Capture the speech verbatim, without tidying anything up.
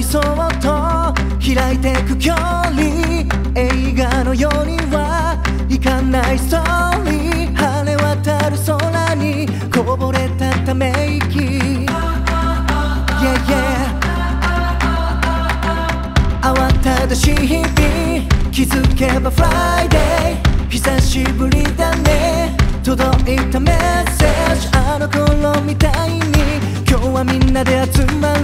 にそっと開いてく距離、映画のようにはいかないストーリー、晴れ渡る空にこぼれたため息、yeah, yeah、 慌ただしい日々、気づけばフライデー、久しぶりだね、届いたメッセージ、あの頃みたいに今日はみんなで集ま